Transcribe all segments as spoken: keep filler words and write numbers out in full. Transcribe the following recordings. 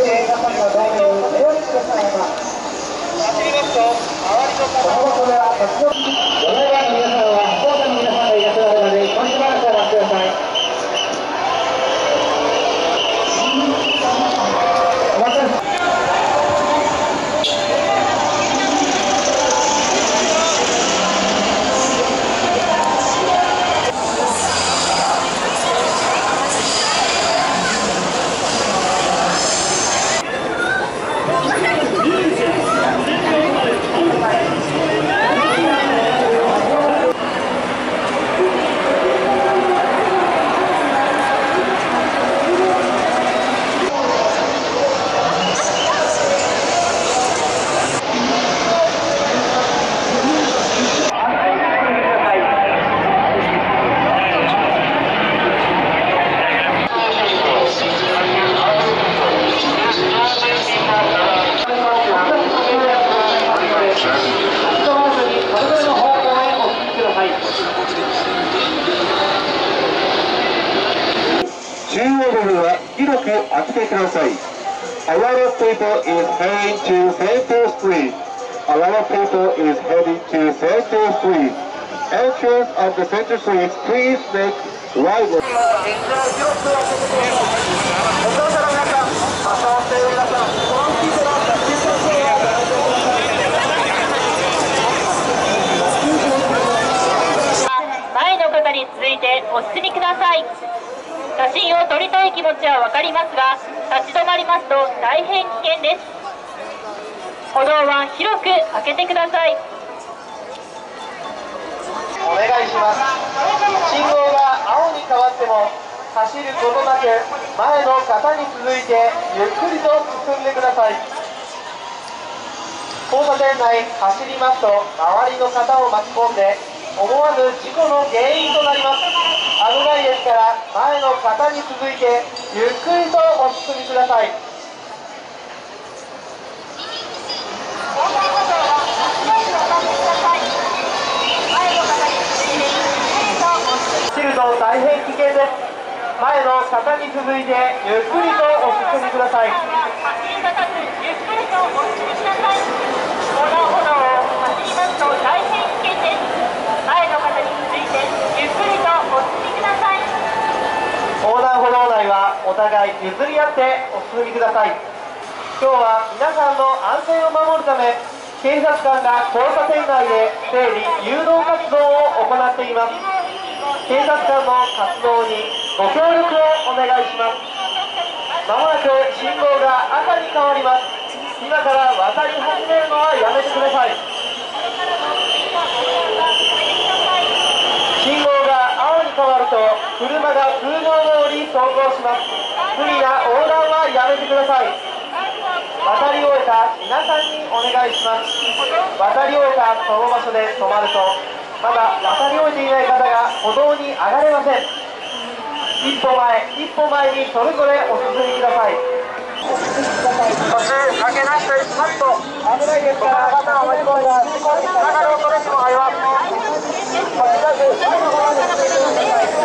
中央部分は広く開けてください。A lot of people is heading to Center Street. A lot of people is heading to Center Street. Entrance of the Center Street, please make right. 前の方に続いてお進みください。写真を撮りたい気持ちは分かりますが、立ち止まりますと大変危険です。歩道は広く開けてください。 お願いします。信号が青に変わっても走ることなく前の方に続いてゆっくりと進んでください。交差点内走りますと周りの方を巻き込んで思わぬ事故の原因となります。危ないですから前の方に続いてゆっくりとお進みください。走ると大変危険です。前の方に続いてゆっくりとお進みください。 走り方ずゆっくりとお進みください。横断歩道を走りますと大変危険です。前の方に続いてゆっくりとお進みください。 横断歩道内はお互い譲り合ってお進みください。今日は皆さんの安全を守るため警察官が交差点内で整理誘導活動を行っています。警察官の活動にご協力をお願いします。まもなく信号が赤に変わります。今から渡り始めるのはやめてください。信号が青に変わると車が通常通り走行します。無理な横断はやめてください。渡り終えた皆さんにお願いします。渡り終えたその場所で止まるとまだ渡り終えていない方が歩道に上がれません。一歩前一歩前にそれぞれお進みください。途中かけなしとしますと危ないですから方を巻き込んだ事故につながる恐れにもあります。とにかく最後まで進んでください。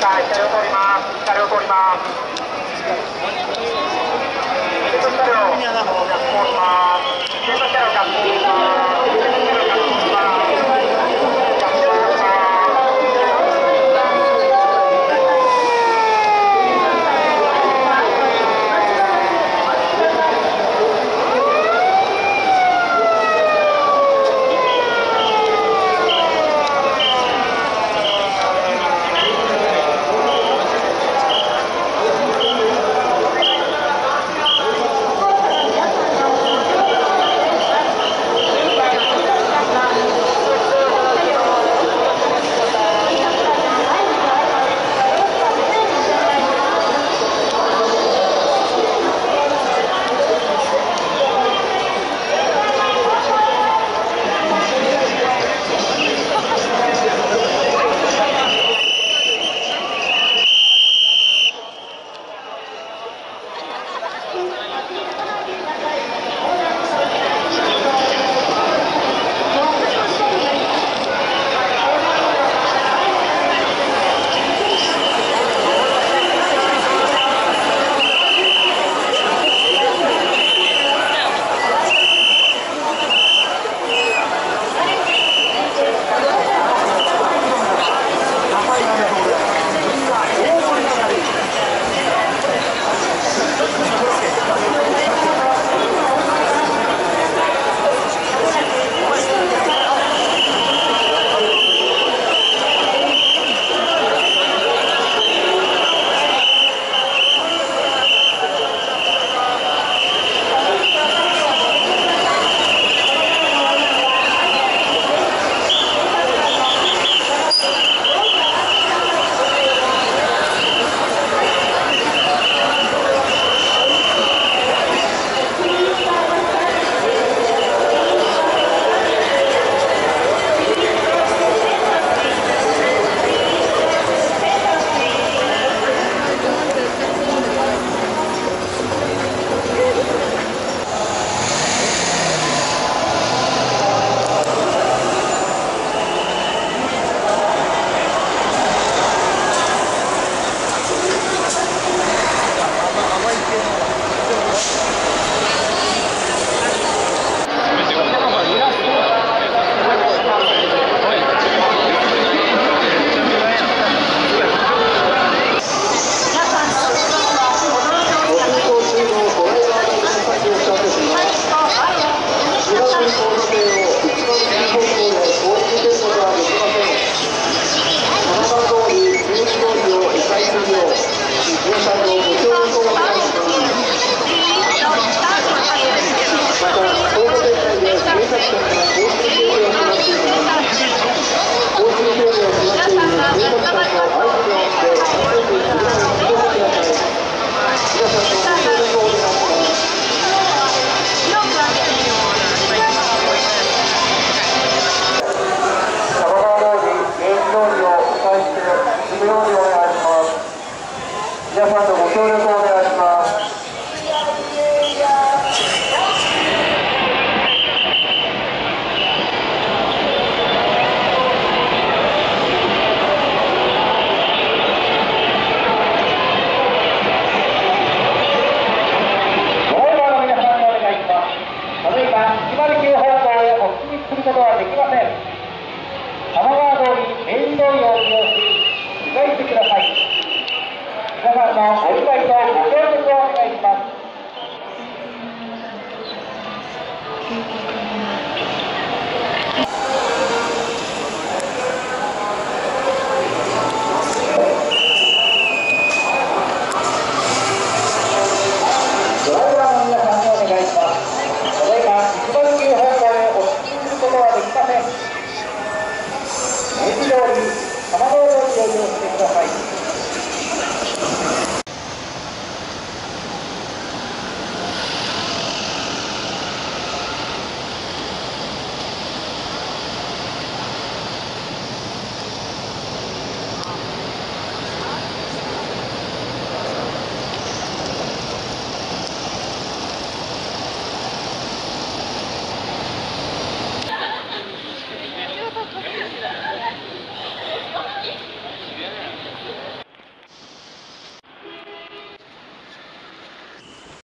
回車両通ります。車両通ります。ゲート車両逆行します。ゲート車両逆行します。ゲート車両逆行します。 皆さんのご協力をお願いします。ドライバーの皆さんにお願いします。この今、いちまるきゅう方向へお進みすることはできません。玉川通り、明治通りを利用し、う回してください。皆さんのお理解とご協力をお願いします。ドライバーの皆さんにお願いします。ただいまいちまるきゅう方向へお進みすることはできません。明治通り、玉川通りを利用してください。